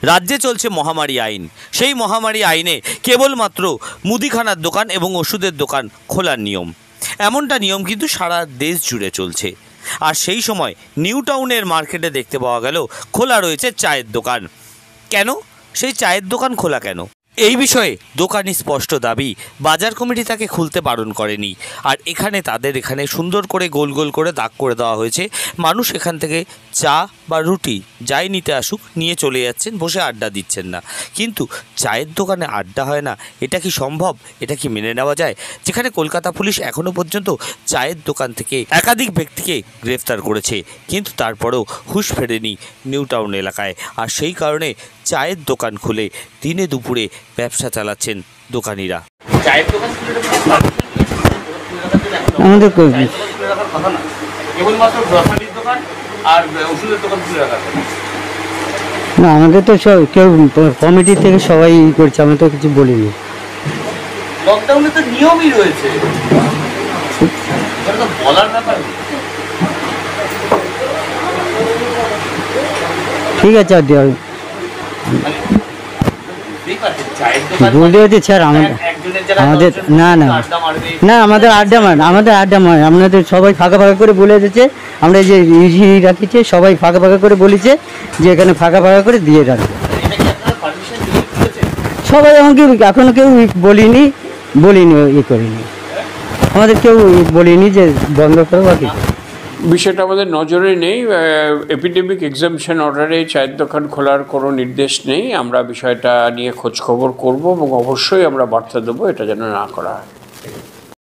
রাজ্যে চলছে মহামারী আইন। সেই মহামারী আইনে কেবলমাত্র মুদিখানার দোকান এবং ওষুধের দোকান খোলার নিয়ম, এমনটা নিয়ম কিন্তু সারা দেশ জুড়ে চলছে। আর সেই সময় নিউ টাউনের মার্কেটে দেখতে পাওয়া গেল খোলা রয়েছে চায়ের দোকান। কেন সেই চায়ের দোকান খোলা কেন? এই বিষয়ে দোকানি স্পষ্ট দাবি, বাজার কমিটি তাকে খুলতে বারণ করেনি। আর তাদের এখানে সুন্দর করে গোল গোল করে দাগ করে দেওয়া হয়েছে। মানুষ এখান থেকে চা বা রুটি যাই নিতে আসুক নিয়ে চলে যাচ্ছেন, বসে আড্ডা দিচ্ছেন না। কিন্তু চায়ের দোকানে আড্ডা হয় না, এটা কি সম্ভব? এটা কি মেনে নেওয়া যায়? যেখানে কলকাতা পুলিশ এখনও পর্যন্ত চায়ের দোকান থেকে একাধিক ব্যক্তিকে গ্রেফতার করেছে, কিন্তু তারপরেও হুঁশ ফেরেনি নিউ টাউন এলাকায়। আর সেই কারণে চায়ের দোকান খুলে দিনে দুপুরে ব্যবসা চালাচ্ছেন দোকানিরা। চায়ের দোকান আমাদের কেবলমাত্র গ্রসারির দোকান আর ওষুধের দোকান খুলে রাখা না, আমাদের তো সব কেউ কমিটি থেকে সবাই করছে, আমরা তো কিছু বলিনি। লকডাউনে তো নিয়মই রয়েছে, বলার ব্যাপার। ঠিক আছে, আর দেওয়া বলতে হচ্ছে স্যার আমাদের না না না আমাদের আড্ডা মার আপনাদের সবাই ফাঁকা ফাঁকা করে বলে দিচ্ছে। আমরা যে ইজি রাখিছে সবাই ফাঁকা ফাঁকা করে বলেছে যে এখানে ফাঁকা ফাঁকা করে দিয়ে রাখবে। সবাই আমাকে এখনো কেউ বলিনি করিনি, আমাদের কেউ বলিনি যে বন্ধ করো বা কিছু। বিষয়টা আমাদের নজরে নেই। এপিডেমিক এক্সামশন অর্ডারে চায়ের দোকান খোলার কোনো নির্দেশ নেই। আমরা বিষয়টা নিয়ে খোঁজখবর করব এবং অবশ্যই আমরা বার্তা দেবো এটা যেন না করা হয়।